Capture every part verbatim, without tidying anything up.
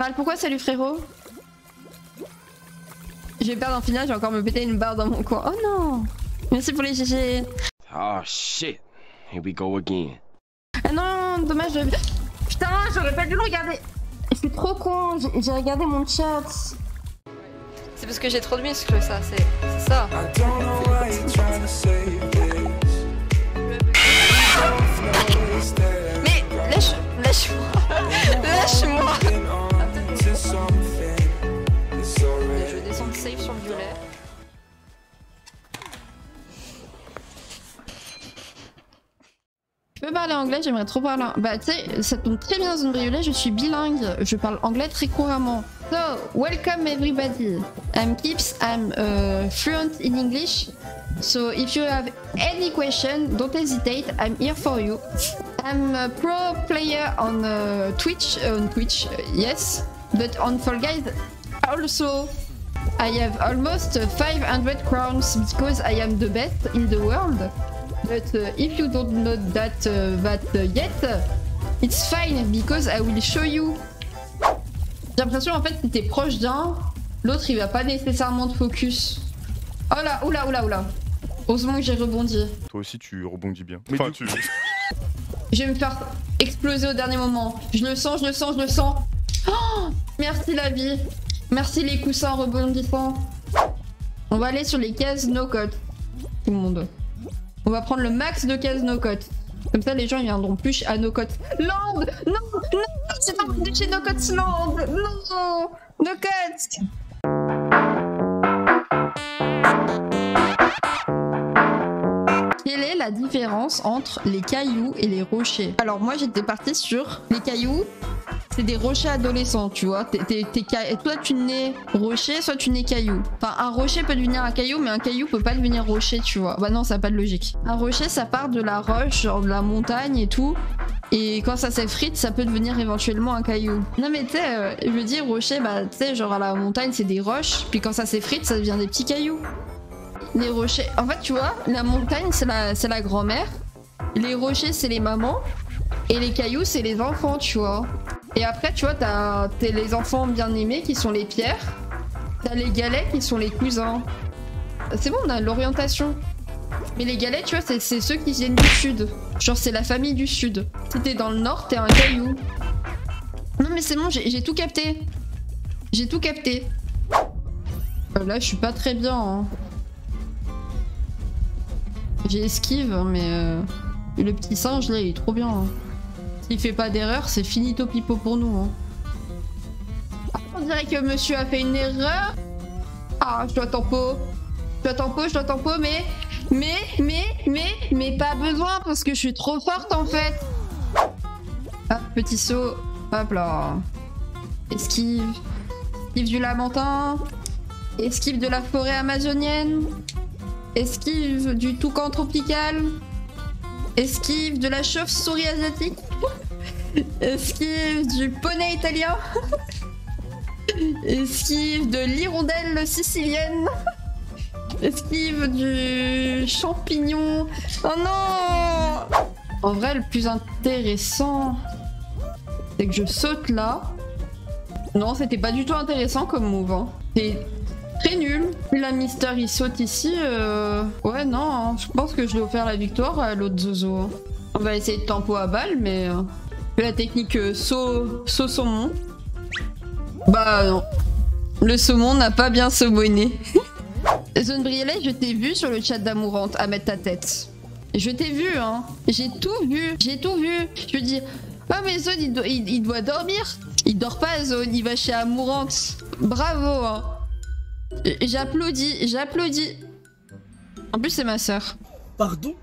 Parle, pourquoi salut frérot? Je vais perdre en finale, j'ai encore me péter une barre dans mon coin. Oh non! Merci pour les G G. Oh shit, here we go again. Ah non, dommage. De... Putain, j'aurais pas dû le regarder. Je suis trop con, j'ai regardé mon chat. C'est parce que j'ai trop de muscles, ça, c'est ça. Mais lâche, lâche-moi, lâche-moi. Je vais descendre safe sur le violet. Je peux parler anglais, j'aimerais trop parler. Bah tu sais, ça tombe très bien Zone Briolet, je suis bilingue, je parle anglais très couramment. So, welcome everybody. I'm Kips, I'm uh, fluent in English. So if you have any question, don't hesitate, I'm here for you. I'm a pro player on uh, Twitch, uh, on Twitch, uh, yes, but on Fall Guys also. I have almost five hundred crowns because I am the best in the world. But uh, if you don't know that, uh, that uh, yet, uh, it's fine because I will show you. J'ai l'impression en fait si t'es proche d'un, l'autre il va pas nécessairement te focus. Oh là, oula, oula, oula. Heureusement que j'ai rebondi. Toi aussi tu rebondis bien. Enfin tu... Je vais me faire exploser au dernier moment. Je le sens, je le sens, je le sens. Oh, merci la vie. Merci les coussins rebondissants. On va aller sur les cases no-code. Tout le monde. On va prendre le max de cases no-code. Comme ça les gens ils viendront plus à no-code. Land. Non, non, c'est pas de chez no-code Land. Non, no-code. Quelle est la différence entre les cailloux et les rochers? Alors moi j'étais partie sur les cailloux. C'est des rochers adolescents, tu vois. T'es, t'es, t'es ca... Toi, tu nais rocher, soit tu nais caillou. Enfin, un rocher peut devenir un caillou, mais un caillou peut pas devenir rocher, tu vois. Bah non, ça n'a pas de logique. Un rocher, ça part de la roche, genre de la montagne et tout. Et quand ça s'effrite, ça peut devenir éventuellement un caillou. Non mais tu sais, euh, je veux dire, rocher, bah tu sais, genre à la montagne, c'est des roches. Puis quand ça s'effrite, ça devient des petits cailloux. Les rochers... En fait, tu vois, la montagne, c'est la, c'est la grand-mère. Les rochers, c'est les mamans. Et les cailloux, c'est les enfants, tu vois. Et après, tu vois, t'as les enfants bien aimés qui sont les pierres. T'as les galets qui sont les cousins. C'est bon, on a l'orientation. Mais les galets, tu vois, c'est ceux qui viennent du sud. Genre, c'est la famille du sud. Si t'es dans le nord, t'es un caillou. Non, mais c'est bon, j'ai tout capté. J'ai tout capté. Euh, là, je suis pas très bien. Hein. J'ai esquive, mais euh, le petit singe, là, il est trop bien. Hein. S'il fait pas d'erreur, c'est finito pipo pour nous. Hein. Ah, on dirait que monsieur a fait une erreur. Ah, je dois tempo. Je dois tempo, je dois tempo, mais... Mais, mais, mais, mais pas besoin parce que je suis trop forte en fait. Hop, petit saut. Hop là. Esquive. Esquive du lamentin. Esquive de la forêt amazonienne. Esquive du toucan tropical. Esquive de la chauve-souris asiatique. Esquive du poney italien. Esquive de l'hirondelle sicilienne. Esquive du champignon. Oh non! En vrai, le plus intéressant, c'est que je saute là. Non, c'était pas du tout intéressant comme move. Hein. C'est très nul. La Mister, il saute ici. Euh... Ouais, non, hein. Je pense que je vais offrir la victoire à l'autre Zozo. On va essayer de tempo à balle, mais... Euh... La technique euh, saut, saut saumon. Bah non. Le saumon n'a pas bien saumonné. Zone Briolet, je t'ai vu sur le chat d'Amourante à mettre ta tête. Je t'ai vu, hein. J'ai tout vu. J'ai tout vu. Je me dis, oh mais Zone, il, do il, il doit dormir. Il dort pas, Zone. Il va chez Amourante. Bravo, hein. J'applaudis. J'applaudis. En plus, c'est ma sœur. Pardon?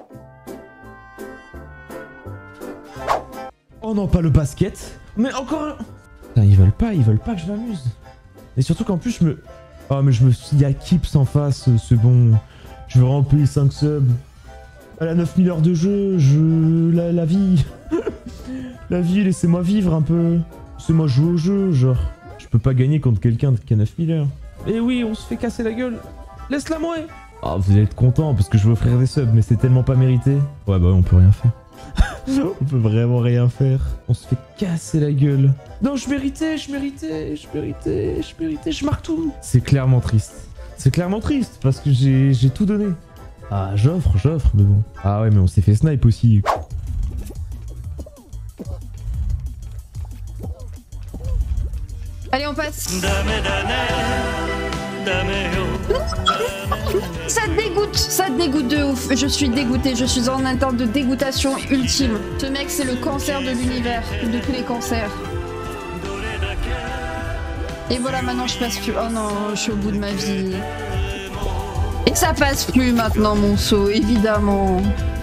Oh non, pas le basket. Mais encore un... Putain, ils veulent pas, ils veulent pas que je m'amuse. Et surtout qu'en plus, je me... Oh mais je me suis... Il y a Kips en face, c'est bon. Je veux remplir cinq subs. Elle a neuf mille heures de jeu, je... La, la vie. La vie, laissez-moi vivre un peu. Laissez-moi jouer au jeu, genre. Je peux pas gagner contre quelqu'un qui a neuf mille heures. Eh oui, on se fait casser la gueule. Laisse-la moi. Ah, vous allez être content parce que je veux offrir des subs, mais c'est tellement pas mérité. Ouais bah on peut rien faire. On peut vraiment rien faire. On se fait casser la gueule. Non, je méritais, je méritais, je méritais, je méritais, je marque tout. C'est clairement triste. C'est clairement triste parce que j'ai j'ai tout donné. Ah, j'offre, j'offre, mais bon. Ah ouais, mais on s'est fait snipe aussi. Allez, on passe. Ça te dégoûte, ça te dégoûte de ouf. Je suis dégoûtée, je suis en état de dégoûtation ultime. Ce mec, c'est le cancer de l'univers, de tous les cancers. Et voilà, maintenant je passe plus. Oh non, je suis au bout de ma vie. Et ça passe plus maintenant, mon saut, évidemment.